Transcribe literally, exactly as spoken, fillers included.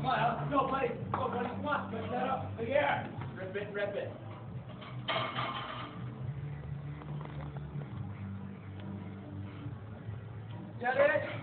on, Alex. Go, buddy. Go, buddy. Come on. Push that up. Big air. Rip it, rip it. Get it?